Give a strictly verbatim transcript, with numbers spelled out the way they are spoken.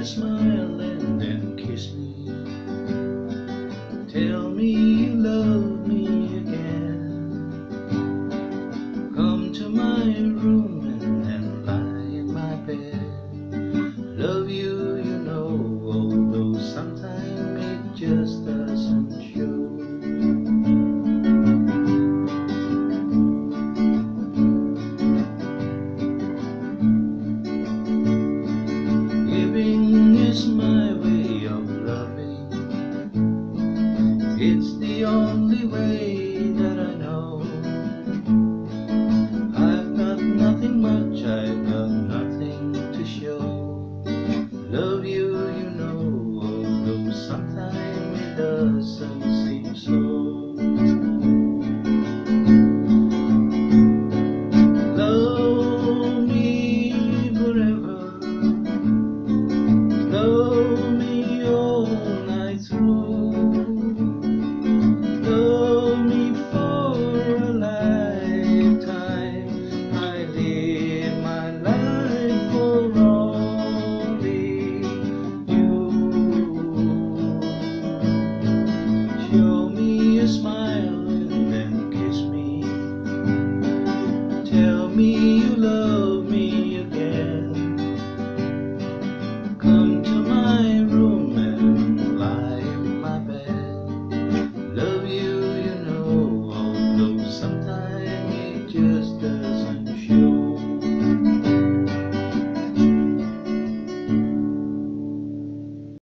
smile and then kiss me. Tell me you love me again. Come to my room and then lie in my bed. Love you, you know, although sometimes it just doesn't show. Giving is my way of loving. It's the only way that I know. I've got nothing much, I've got nothing to show. Love you, you know, although sometimes it doesn't seem so.